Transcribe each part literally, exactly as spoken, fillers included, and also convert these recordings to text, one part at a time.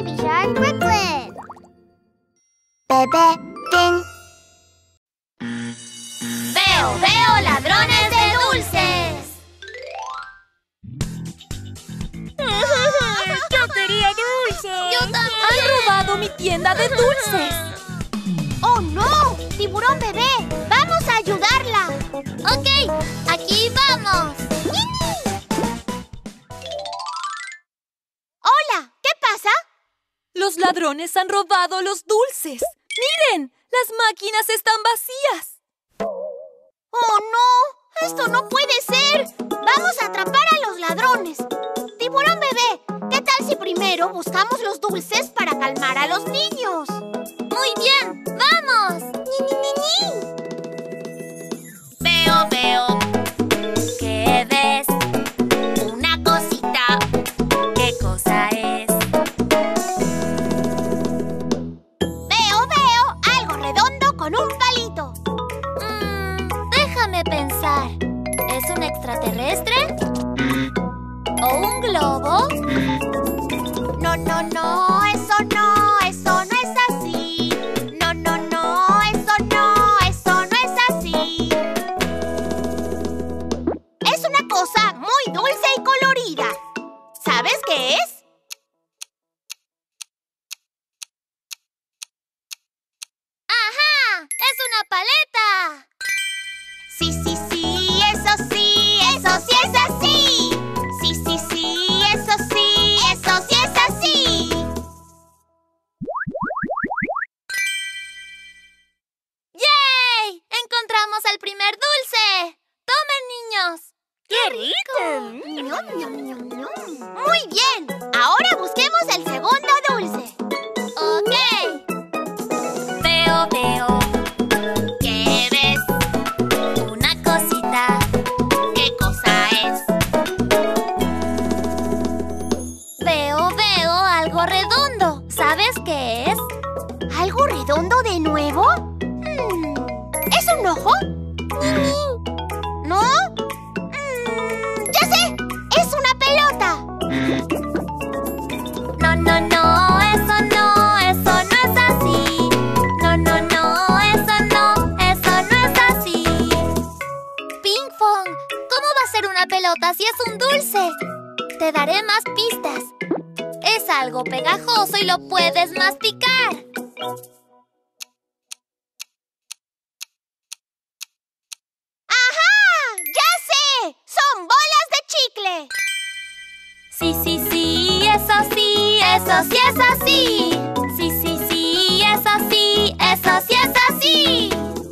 Baby Shark Brooklyn. Bebé Pin. Veo, veo ladrones de dulces. ¡Yo quería dulces! Yo también. ¡Han robado mi tienda de dulces! ¡Oh, no! ¡Tiburón bebé! ¡Vamos a ayudarla! Ok, aquí vamos. ¡Hola! ¿Qué pasa? Los ladrones han robado los dulces. ¡Miren! ¡Las máquinas están vacías! ¡Oh, no! ¡Esto no puede ser! ¡Vamos a atrapar a los ladrones! ¡Tiburón bebé! ¿Qué tal si primero buscamos los dulces para calmar a los niños? Muy bien, vamos. ¡Ni, ni, ni, ni! Veo, veo. ¿Qué ves? Una cosita. ¿Qué cosa es? Veo, veo algo redondo con un palito. Mm, déjame pensar. ¿Es un extraterrestre? ¿O un globo? No, no, no, eso no, eso no es así. No, no, no, eso no, eso no es así. Es una cosa muy dulce y colorida. ¿Sabes qué es? ¡Ajá! ¡Es una paleta! Sí, sí, sí, eso sí, eso sí es así. Sí, sí, sí, eso sí, eso sí es así. ¡Yay! ¡Encontramos el primer dulce! ¡Tomen, niños! ¡Qué rico! Ñom, ñom, ñom, ñom. Muy bien, ahora busquemos el segundo dulce. Ok. Veo, veo. ¿Qué ves? Una cosita. ¿Qué cosa es? Veo, veo algo redondo. ¿Sabes qué es? ¿Algo redondo de nuevo? Hmm, ¿Es un ojo? Ni, ni. ¿No? Mm, ¡Ya sé! ¡Es una pelota! No, no, no, eso no, eso no es así. No, no, no, eso no, eso no es así. Ping Pong, ¿cómo va a ser una pelota si es un dulce? Te daré más pistas. Es algo pegajoso y lo puedes masticar. ¡Ajá! ¡Ya sé! ¡Son bolas de chicle! Sí, sí, sí, eso sí, eso sí es así. Sí, sí, sí, eso sí, eso sí es así.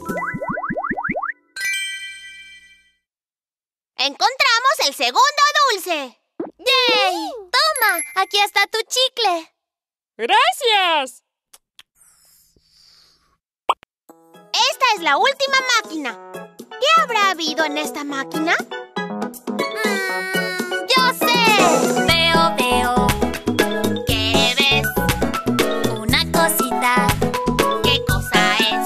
¡Encontramos el segundo dulce! ¡Yay! Toma, aquí está tu chicle. ¡Gracias! Esta es la última máquina. ¿Qué habrá habido en esta máquina? Mm, yo sé. Veo, veo. ¿Qué ves? Una cosita. ¿Qué cosa es?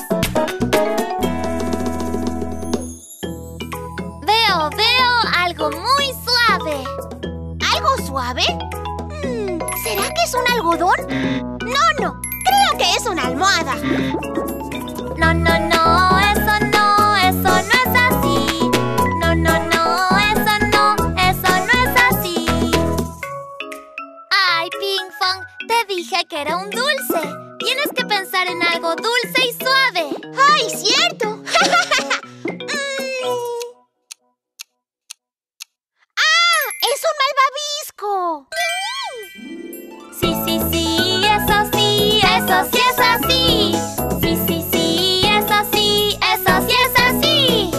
Veo, veo algo muy suave. ¿Algo suave? Hmm, ¿será que es un algodón? No, no. Creo que es una almohada. No, no, no, eso no, eso no es así. No, no, no, eso no, eso no es así. Ay, Ping Pong, te dije que era un dulce. Tienes que pensar en algo dulce y suave. ¡Ay, cierto! Mm. ¡Ah! ¡Es un malvavisco! Sí, sí, sí, eso sí, eso sí es así. Sí, sí, sí, eso sí, eso sí es así.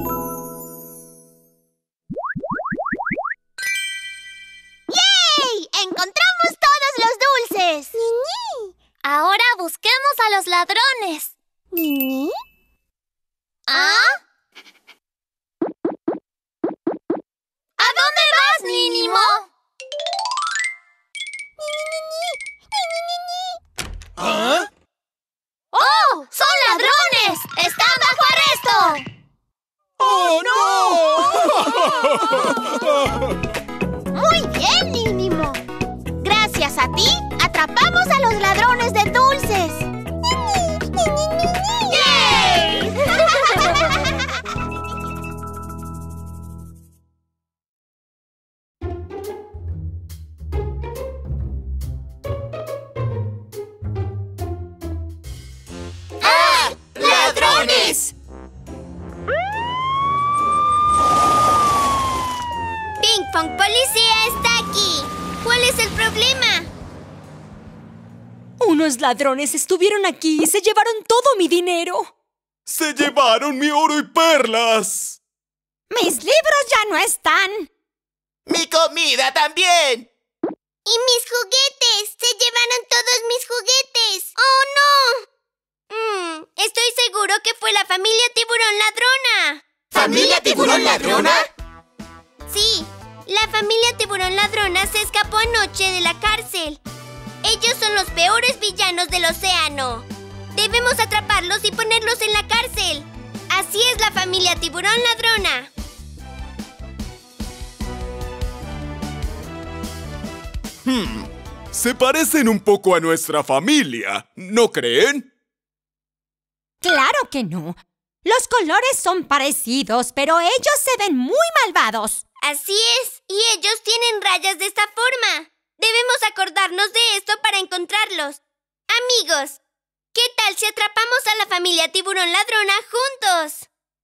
¡Yay! ¡Encontramos todos los dulces! ¡Niñi! Ahora busquemos a los ladrones. ¿Niñi? ¿Ah? ¿A dónde vas, Nínimo? ¿Ah? ¡Oh! ¡Son ladrones! ¡Están bajo arresto! ¡Oh, no! Muy bien, Nínimo. Gracias a ti, atrapamos ¡Atrapamos a los ladrones de dulces! ¡Yay! ¡Ah! ¡Ladrones! Ping Pong Policía está aquí. ¿Cuál es el problema? Unos ladrones estuvieron aquí y se llevaron todo mi dinero. ¡Se llevaron mi oro y perlas! ¡Mis libros ya no están! ¡Mi comida también! ¡Y mis juguetes! ¡Se llevaron todos mis juguetes! ¡Oh, no! Mm, estoy seguro que fue la familia Tiburón Ladrona. ¿Familia Tiburón Ladrona? Sí, la familia Tiburón Ladrona se escapó anoche de la cárcel. Ellos son los peores villanos del océano. Debemos atraparlos y ponerlos en la cárcel. Así es la familia Tiburón Ladrona. Hmm, se parecen un poco a nuestra familia, ¿no creen? ¡Claro que no! Los colores son parecidos, pero ellos se ven muy malvados. Así es, y ellos tienen rayas de esta forma. Debemos acordarnos de esto para encontrarlos. Amigos, ¿qué tal si atrapamos a la familia Tiburón Ladrona juntos?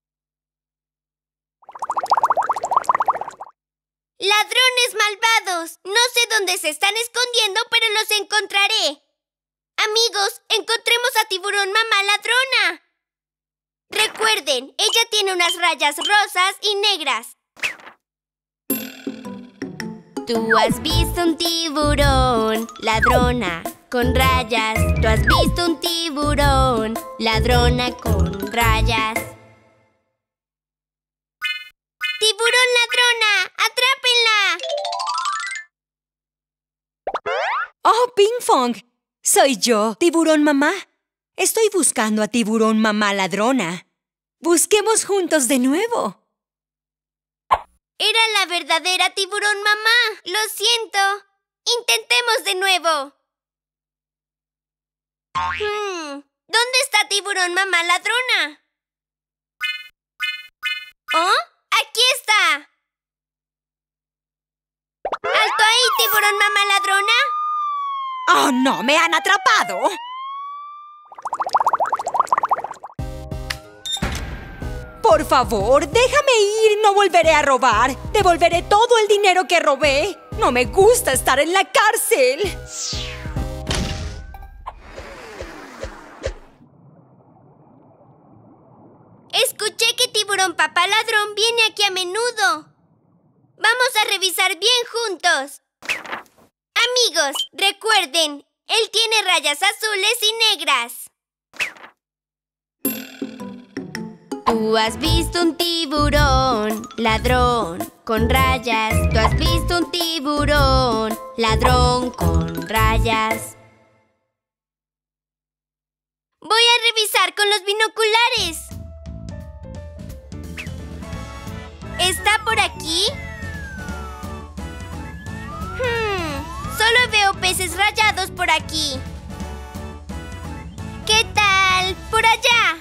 ¡Ladrones malvados! No sé dónde se están escondiendo, pero los encontraré. Amigos, encontremos a Tiburón Mamá Ladrona. Recuerden, ella tiene unas rayas rosas y negras. Tú has visto un tiburón, ladrona, con rayas. Tú has visto un tiburón, ladrona con rayas. ¡Tiburón ladrona! ¡Atrápenla! ¡Oh, Ping Pong! Soy yo, Tiburón Mamá. Estoy buscando a Tiburón Mamá Ladrona. Busquemos juntos de nuevo. Era la verdadera Tiburón Mamá. Lo siento. Intentemos de nuevo. Hmm, ¿dónde está Tiburón Mamá Ladrona? ¿Oh? ¡Aquí está! ¡Alto ahí, Tiburón Mamá Ladrona! ¡Oh, no! ¡Me han atrapado! Por favor, déjame ir. No volveré a robar. Devolveré todo el dinero que robé. No me gusta estar en la cárcel. Escuché que Tiburón Papá Ladrón viene aquí a menudo. Vamos a revisar bien juntos. Amigos, recuerden, él tiene rayas azules y negras. Tú has visto un tiburón, ladrón, con rayas. Tú has visto un tiburón, ladrón, con rayas. Voy a revisar con los binoculares. ¿Está por aquí? Hmm, solo veo peces rayados por aquí. ¿Qué tal por allá?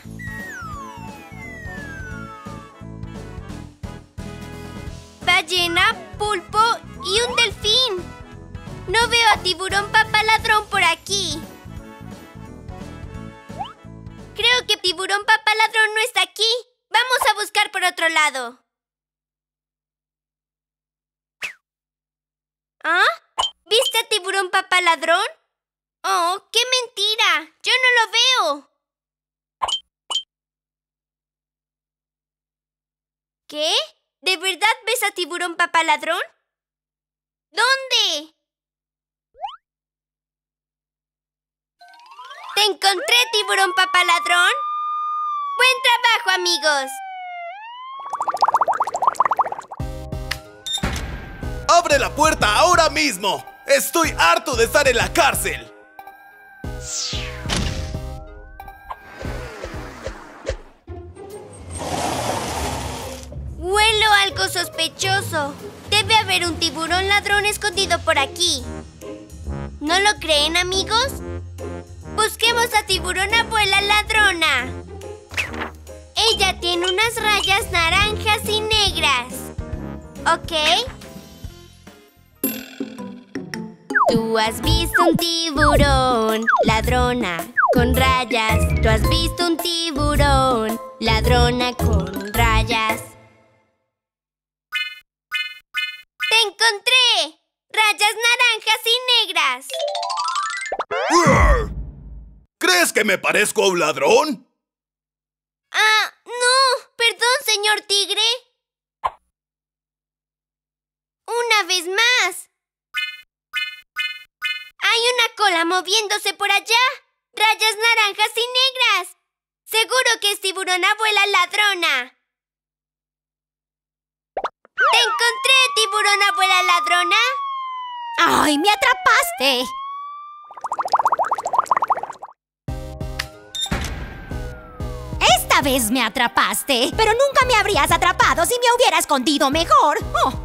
Ballena, pulpo y un delfín. No veo a Tiburón Papá Ladrón por aquí. Creo que Tiburón Papá Ladrón no está aquí. Vamos a buscar por otro lado. ¿Ah? ¿Viste a Tiburón Papá Ladrón? ¡Oh, qué mentira! ¡Yo no lo veo! ¿Qué? ¿De verdad ves a Tiburón Papá Ladrón? ¿Dónde? ¡Te encontré, Tiburón Papá Ladrón! ¡Buen trabajo, amigos! ¡Abre la puerta ahora mismo! ¡Estoy harto de estar en la cárcel! Huelo algo sospechoso. Debe haber un tiburón ladrón escondido por aquí. ¿No lo creen, amigos? Busquemos a Tiburón Abuela Ladrona. Ella tiene unas rayas naranjas y negras. ¿Ok? Tú has visto un tiburón, ladrona, con rayas. Tú has visto un tiburón, ladrona, con rayas. ¡Te encontré! ¡Rayas naranjas y negras! ¿Crees que me parezco a un ladrón? Ah, no. Perdón, señor tigre. Una vez más. Hay una cola moviéndose por allá. Rayas naranjas y negras. Seguro que es Tiburón Abuela Ladrona. ¿Te encontré, Tiburón Abuela Ladrona? ¡Ay, me atrapaste! Esta vez me atrapaste, pero nunca me habrías atrapado si me hubiera escondido mejor. Oh.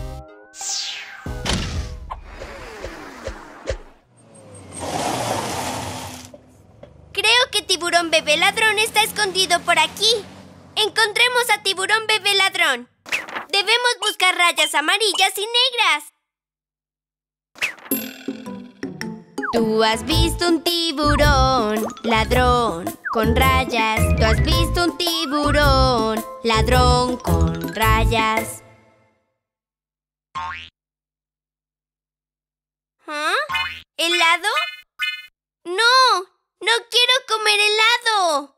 Creo que Tiburón Bebé Ladrón está escondido por aquí. Encontremos a Tiburón Bebé Ladrón. Debemos buscar rayas amarillas y negras. Tú has visto un tiburón, ladrón, con rayas. Tú has visto un tiburón, ladrón, con rayas. ¿Ah? ¿Helado? ¡No! ¡No quiero comer helado!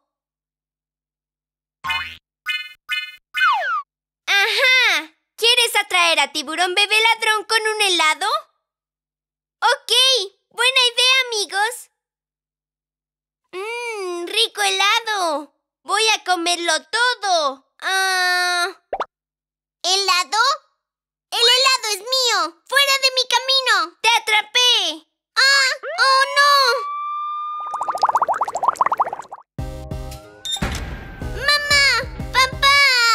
¡Ajá! ¿Quieres atraer a Tiburón Bebé Ladrón con un helado? ¡Ok! ¡Buena idea, amigos! ¡Mmm! ¡Rico helado! ¡Voy a comerlo todo! Ah... ¿Helado? ¡El helado es mío! ¡Fuera de mi camino! ¡Te atrapé! ¡Ah! ¡Oh, no! ¡Mamá! ¡Papá!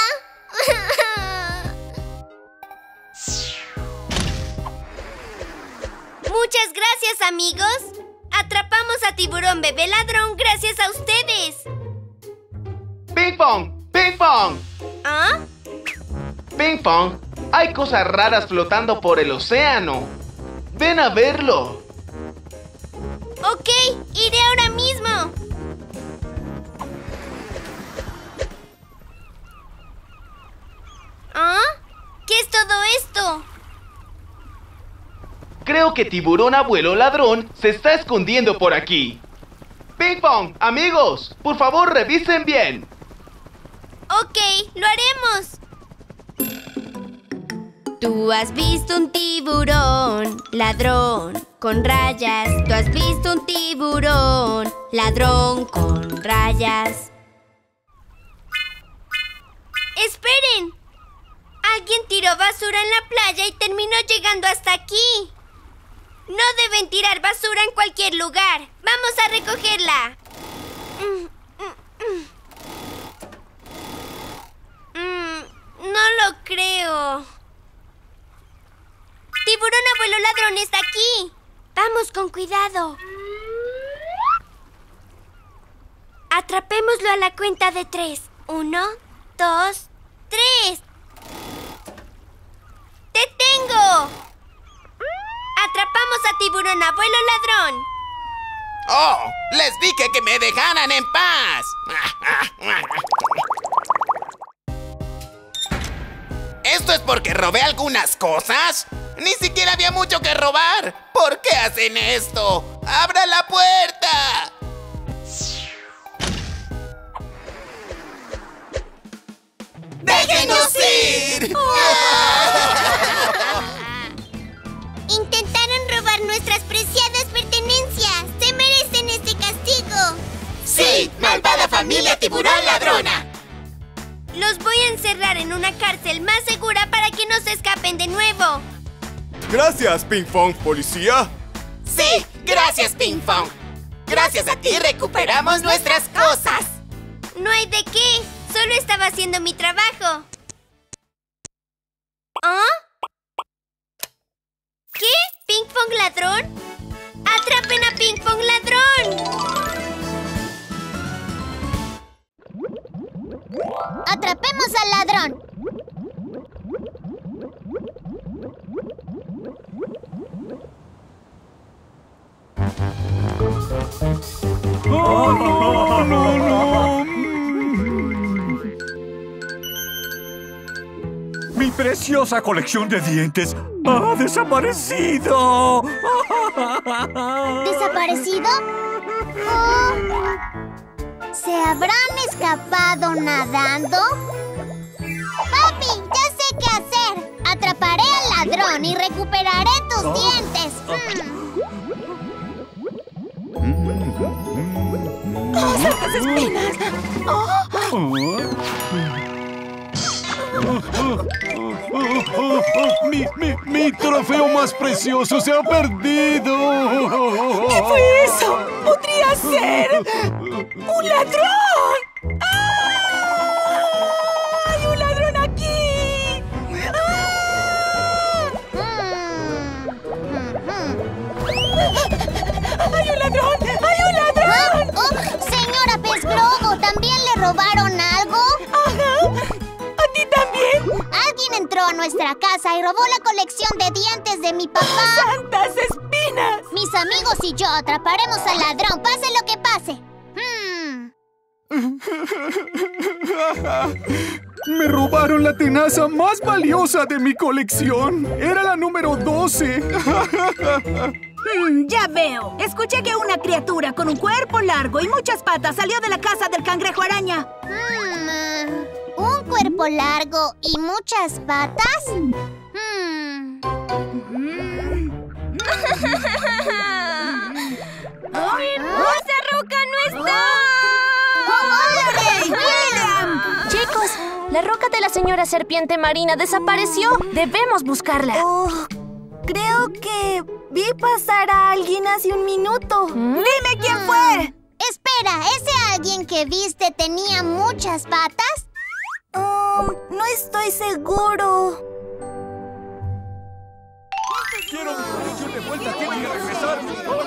Muchas gracias, amigos. Atrapamos a Tiburón Bebé Ladrón gracias a ustedes. ¡Ping Pong! ¡Ping Pong! ¿Ah? ¡Ping Pong! Hay cosas raras flotando por el océano. ¡Ven a verlo! Ok, iré ahora mismo. ¿Ah? ¿Qué es todo esto? Creo que Tiburón Abuelo Ladrón se está escondiendo por aquí. ¡Ping Pong! Amigos, por favor revisen bien. Ok, lo haremos. Tú has visto un tiburón, ladrón, con rayas. Tú has visto un tiburón, ladrón, con rayas. ¡Esperen! Alguien tiró basura en la playa y terminó llegando hasta aquí. No deben tirar basura en cualquier lugar. ¡Vamos a recogerla! Mm, mm, mm. Mm, no lo creo. ¡Tiburón Abuelo Ladrón está aquí! ¡Vamos con cuidado! Atrapémoslo a la cuenta de tres. Uno, dos, tres. ¡Te tengo! ¡Atrapamos a Tiburón Abuelo Ladrón! ¡Oh! ¡Les dije que me dejaran en paz! ¿Esto es porque robé algunas cosas? ¡Ni siquiera había mucho que robar! ¿Por qué hacen esto? ¡Abra la puerta! ¡Déjenos ir! Intentaron robar nuestras preciadas pertenencias. Se merecen este castigo. ¡Sí! ¡Malvada familia Tiburón Ladrona! Los voy a encerrar en una cárcel más segura para que no se escapen de nuevo. Gracias, Ping Pong, policía. ¡Sí! ¡Gracias, Ping Pong! Gracias a ti recuperamos nuestras cosas. No hay de qué. Solo estaba haciendo mi trabajo. ¿Ah? ¿Qué? ¿Ping Pong Ladrón? ¡Atrapen a Ping Pong Ladrón! ¡Atrapemos al ladrón! ¡Oh, no, no, no! ¡Mi preciosa colección de dientes ha desaparecido! ¿Desaparecido? Oh, ¿se habrán escapado nadando? ¡Papi! ¡Ya sé qué hacer! Atraparé al ladrón y recuperaré tus oh. dientes. Mm. ¡Oh, santas espinas! ¡Oh! Oh. Mi, mi, mi trofeo más precioso se ha perdido. ¿Qué fue eso? ¡Podría ser un ladrón! ¡Ah! ¡Hay un ladrón aquí! ¡Ah! ¡Hay un ladrón! ¡Hay un ladrón! Oh, oh, señora Pez Globo, ¿también le robaron algo? Ajá. ¿También? Alguien entró a nuestra casa y robó la colección de dientes de mi papá. ¡Santas espinas! Mis amigos y yo atraparemos al ladrón, pase lo que pase. Hmm. Me robaron la tenaza más valiosa de mi colección. Era la número doce. Mm, ya veo. Escuché que una criatura con un cuerpo largo y muchas patas salió de la casa del cangrejo araña. Hmm. ¿Un cuerpo largo y muchas patas? Hmm. ¡Esa roca no está! ¡Oh, William! Chicos, la roca de la señora serpiente marina desapareció. Debemos buscarla. Oh, creo que vi pasar a alguien hace un minuto. ¿Mm? ¡Dime quién fue! Espera, ¿ese alguien que viste tenía muchas patas? Um, no estoy seguro. Quiero mi colección de vuelta, tiene que regresar.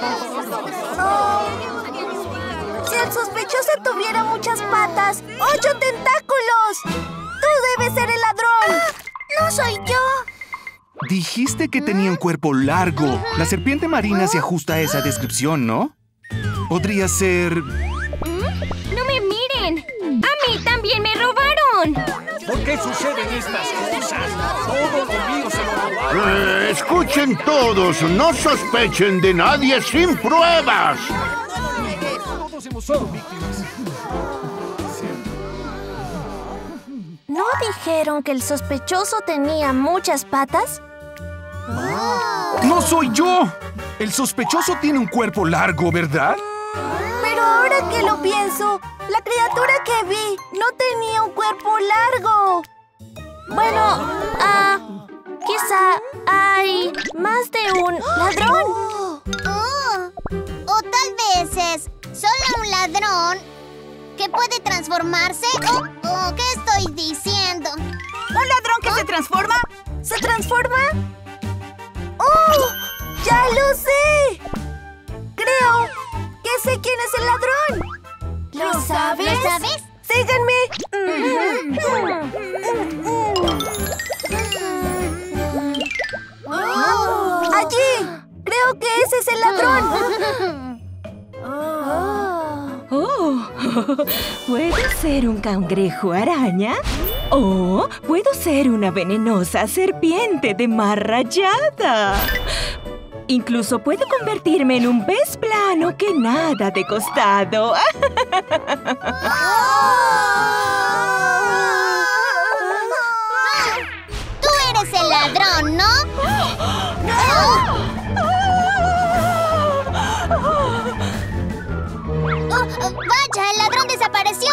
Oh, si el sospechoso tuviera muchas patas, ¡ocho tentáculos! ¡Tú debes ser el ladrón! ¡Ah! ¡No soy yo! Dijiste que tenía un cuerpo largo. La serpiente marina se ajusta a esa descripción, ¿no? Podría ser... ¡No me miren! ¡A mí también me robaron! ¿Por qué suceden estas cosas? Todo lo mío se lo robaron. Eh, escuchen todos, no sospechen de nadie sin pruebas. Todos hemos sido víctimas. ¿No dijeron que el sospechoso tenía muchas patas? ¡No soy yo! El sospechoso tiene un cuerpo largo, ¿verdad? Pero ahora que lo pienso, la criatura que vi no tenía un cuerpo largo. Bueno, ah, quizá hay más de un ladrón. Oh, oh. O tal vez es solo un ladrón que puede transformarse. ¿O oh, oh, qué estoy diciendo? ¿Un ladrón que ¿Ah? se transforma? ¿Se transforma? ¡Oh! ¡Ya lo sé! Creo que sé quién es el ladrón. ¿Lo sabes? ¿Lo sabes? ¡Síganme! Oh. ¡Allí! Creo que ese es el ladrón. ¡Oh! ¿Puedo ser un cangrejo araña? ¿O puedo ser una venenosa serpiente de mar rayada? Incluso puedo convertirme en un pez plano que nada de costado. Tú eres el ladrón, ¿no? Oh, ¡vaya! ¡El ladrón desapareció!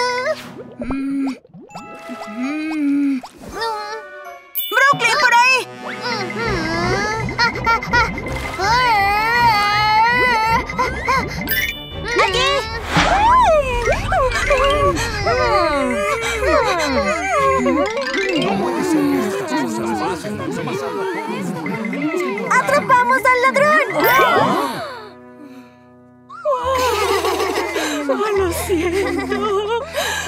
¡Brooklyn, por ahí! ¡Aquí! ¡Atrapamos al ladrón! Oh, lo siento.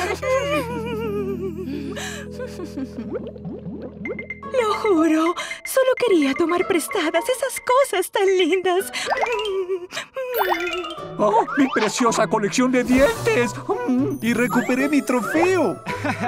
Lo juro, solo quería tomar prestadas esas cosas tan lindas. ¡Oh, mi preciosa colección de dientes! ¡Y recuperé mi trofeo!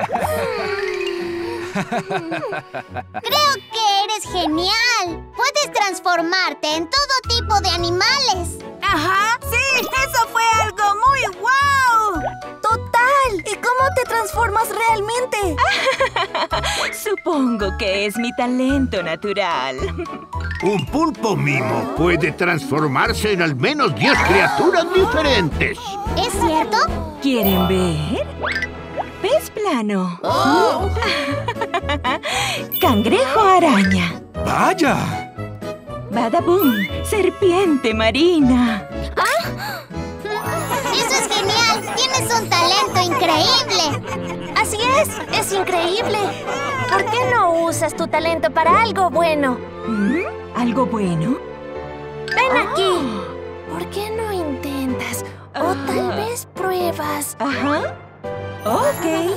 Creo que eres genial. Puedes transformarte en todo tipo de animales. ¡Ajá! ¡Sí! ¡Eso fue algo muy guau! ¡Total! ¿Y cómo te transformas realmente? Supongo que es mi talento natural. Un pulpo mimo puede transformarse en al menos diez criaturas diferentes. ¿Es cierto? ¿Quieren ver? Pez plano. Oh. Cangrejo araña. ¡Vaya! Badaboom, serpiente marina. ¿Ah? ¡Eso es genial! ¡Tienes un talento increíble! Así es, es increíble. ¿Por qué no usas tu talento para algo bueno? ¿Mm? ¿Algo bueno? Ven Oh. aquí. ¿Por qué no intentas? O tal vez pruebas. Ajá. Ok.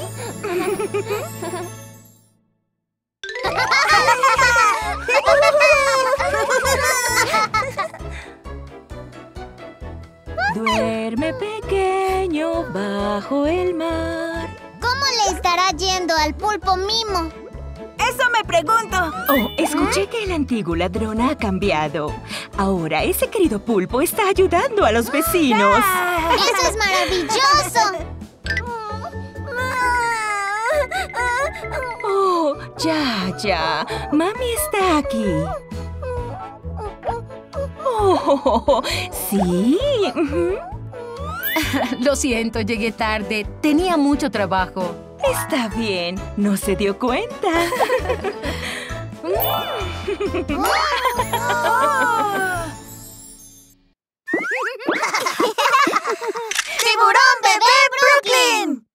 Duerme pequeño bajo el mar. ¿Cómo le estará yendo al pulpo mimo? ¡Eso me pregunto! Oh, escuché que el antiguo ladrón ha cambiado. Ahora ese querido pulpo está ayudando a los vecinos. ¡Eso es maravilloso! Oh, ya, ya. Mami está aquí. Oh, sí. Ujú. Lo siento, llegué tarde. Tenía mucho trabajo. Está bien. No se dio cuenta. ¡Tiburón Bebé Brooklyn!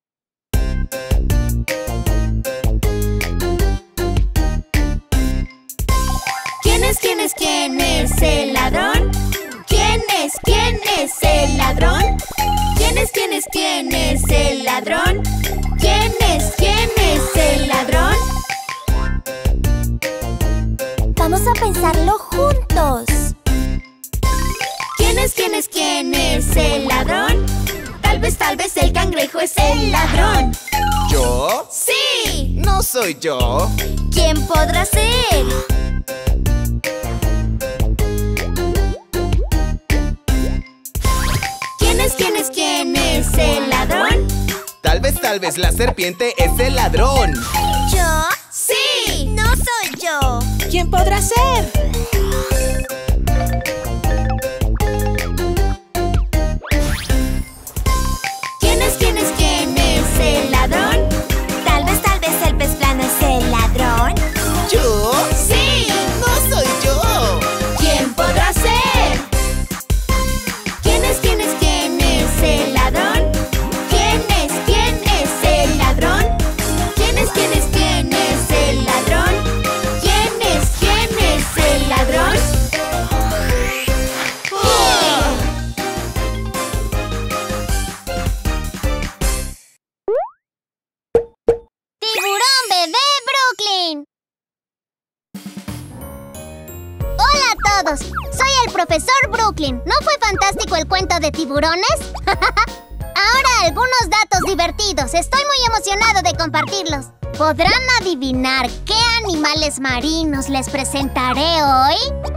¿Quién es, quién es, quién es el ladrón? ¿Quién es, quién es el ladrón? ¿Quién es, quién es, quién es el ladrón? ¿Quién es, quién es el ladrón? Vamos a pensarlo juntos. ¿Quién es, quién es, quién es el ladrón? Tal vez, tal vez el cangrejo es el ladrón. ¿Yo? ¡Sí! No soy yo. ¿Quién podrá ser? ¿Quién es, quién es, quién es el ladrón? Tal vez, tal vez la serpiente es el ladrón. ¿Yo? ¡Sí! ¡No soy yo! ¿Quién podrá ser? ¿Quién es, quién es, quién es el ladrón? Tal vez, tal vez el pez plano es el ladrón. ¿Yo? ¡Sí! No soy yo. ¿Quién podrá ser? ¿Quién es, quién es, quién es el ladrón? ¿Quién es, quién es el ladrón? ¿Quién es, quién es, quién es el ladrón? ¿Quién es, quién es el ladrón? ¡Oh! ¡Tiburón Bebé Brooklyn! ¡Hola a todos! Soy el profesor Brooklyn. ¿No fue fantástico el cuento de tiburones? Ahora algunos datos divertidos. Estoy muy emocionado de compartirlos. ¿Podrán adivinar qué animales marinos les presentaré hoy?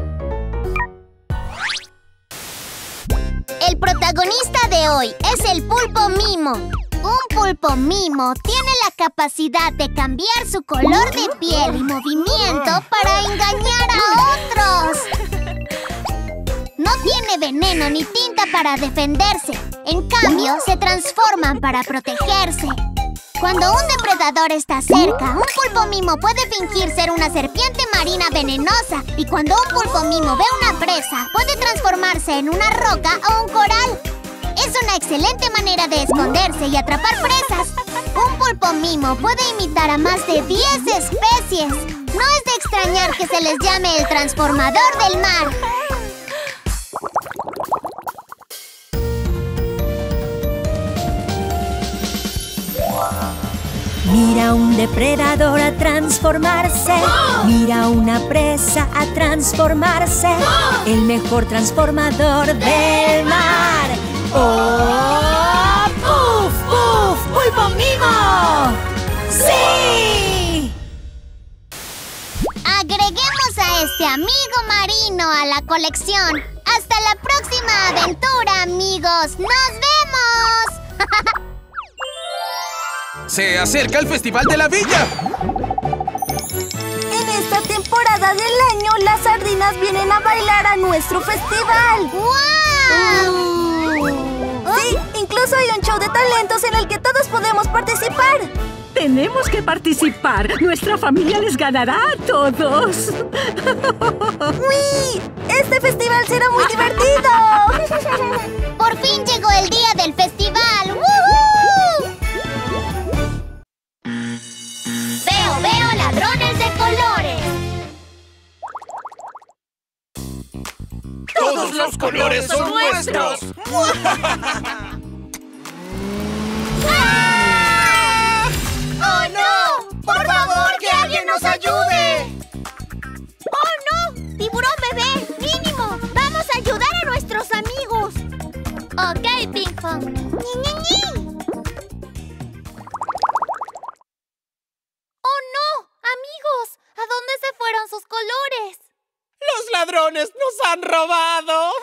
El protagonista de hoy es el pulpo mimo. Un pulpo mimo tiene la capacidad de cambiar su color de piel y movimiento para engañar a otros. No tiene veneno ni tinta para defenderse. En cambio, se transforman para protegerse. Cuando un depredador está cerca, un pulpo mimo puede fingir ser una serpiente marina venenosa. Y cuando un pulpo mimo ve una presa, puede transformarse en una roca o un coral. Es una excelente manera de esconderse y atrapar presas. Un pulpo mimo puede imitar a más de diez especies. No es de extrañar que se les llame el transformador del mar. Mira un depredador a transformarse. Mira una presa a transformarse. El mejor transformador del mar. ¡Oh! ¡Puf, puf! ¡Pulpo Mimo! ¡Sí! Agreguemos a este amigo marino a la colección. ¡Hasta la próxima aventura, amigos! ¡Nos vemos! ¡Se acerca el Festival de la Villa! En esta temporada del año, las sardinas vienen a bailar a nuestro festival. ¡Wow! Sí, incluso hay un show de talentos en el que todos podemos participar. Tenemos que participar. Nuestra familia les ganará a todos. ¡Uy! ¡Este festival será muy divertido! ¡Por fin llegó el día del festival! ¡Woohoo! Veo, veo ladrones de colores. ¡Todos los colores son nuestros! ¡Oh, no! ¡Por favor, que alguien nos ayude! ¡Oh, no! ¡Tiburón bebé! ¡Mínimo! ¡Vamos a ayudar a nuestros amigos! Ok, Pinkfong. ¡Ni, ni, ni! ¡Oh, no! Amigos, ¿a dónde se fueron sus colores? ¡Los ladrones nos han robado!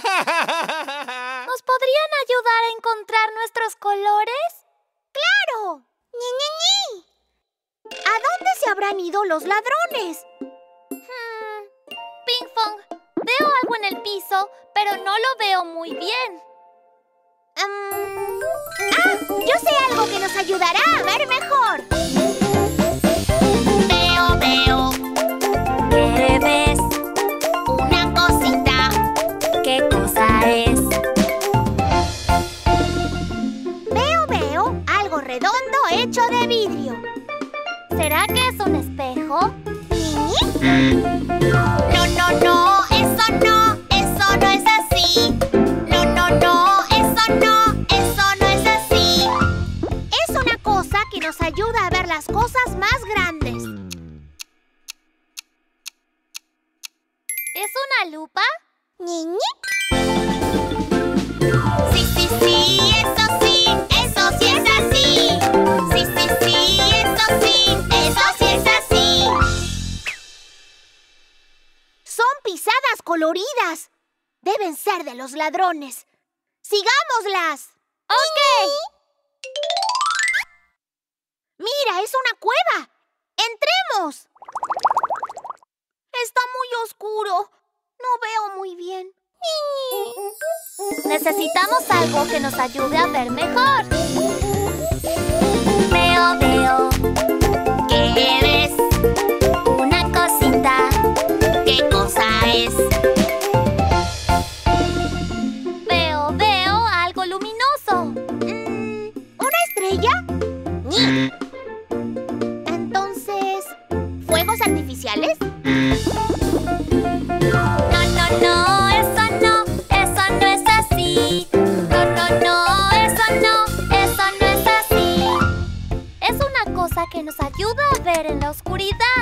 ¿Nos podrían ayudar a encontrar nuestros colores? ¡Claro! ¡Ni, ni, ni! ¿A dónde se habrán ido los ladrones? Hmm. Pinkfong, veo algo en el piso, pero no lo veo muy bien. Um... ¡Ah! Yo sé algo que nos ayudará a ver mejor. Veo, veo. ¿Qué ves? Una cosita. ¿Qué cosa es? Veo, veo algo redondo hecho de vidrio. ¿Será que es un espejo? ¿Sí? No, no, no, eso no, eso no es así. No, no, no, eso no, eso no es así. Es una cosa que nos ayuda a ver las cosas más grandes. ¿Es una lupa? ¿Ni, ni? Sí, sí, sí, eso sí, eso sí es así. Sí, sí, sí, eso sí, eso sí es así. Son pisadas coloridas. Deben ser de los ladrones. ¡Sigámoslas! ¡Ok! ¡Mira, es una cueva! ¡Entremos! Está muy oscuro. No veo muy bien. Necesitamos algo que nos ayude a ver mejor. Veo, veo. ¿Qué ves? Una cosita. ¿Qué cosa es? Veo, veo algo luminoso. Mm, ¿una estrella? Ni. Entonces, ¿fuegos artificiales? No, no, no, eso no, eso no es así. No, no, no, eso no, eso no es así. Es una cosa que nos ayuda a ver en la oscuridad.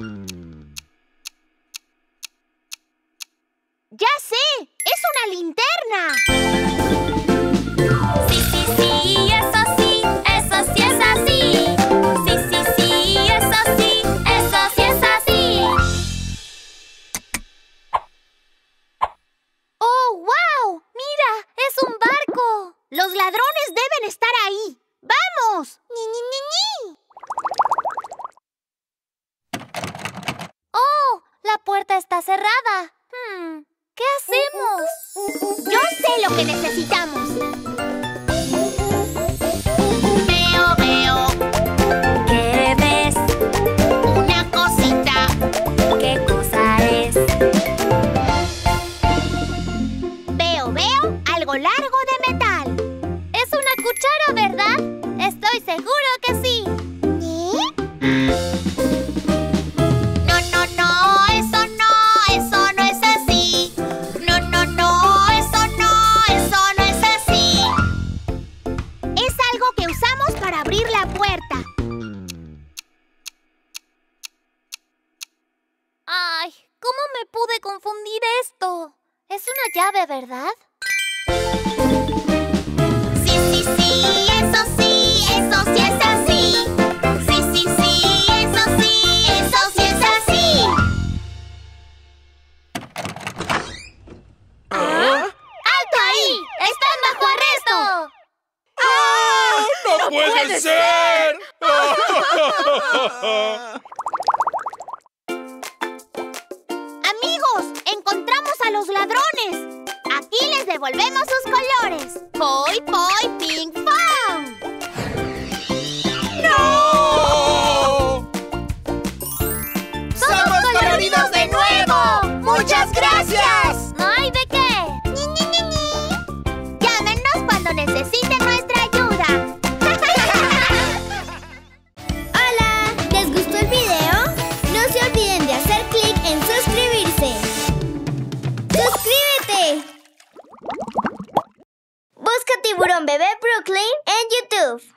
¡Ya sé! ¡Es una linterna! Sí, sí, sí, eso sí, eso sí es así. Sí, sí, sí, eso sí, eso sí es así. ¡Oh, wow! ¡Mira! ¡Es un barco! ¡Los ladrones deben estar ahí! ¡Vamos! ¡Ni, ni, ni, ni! ¡Oh! La puerta está cerrada. Hmm, ¿qué hacemos? Yo sé lo que necesitamos. Veo, veo. ¿Qué ves? Una cosita. ¿Qué cosa es? Veo, veo algo largo de metal. Es una cuchara, ¿verdad? Estoy seguro que sí. ¿Eh? No, no, no, eso no, eso no es así. No, no, no, eso no, eso no es así. Es algo que usamos para abrir la puerta. ¡Están bajo arresto! ¡Ah! ¡No, ¡No puede, puede ser! Amigos, encontramos a los ladrones. Aquí les devolvemos sus colores. ¡Poi, poi, ping, pong! ¡No! ¡Somos coloridos de nuevo! ¡Muchas gracias! No hay de qué. Ni, ni, ni, ni. Llámenos cuando necesiten nuestra ayuda. Hola, ¿les gustó el video? No se olviden de hacer clic en suscribirse. ¡Suscríbete! Busca Tiburón Bebé Brooklyn en YouTube.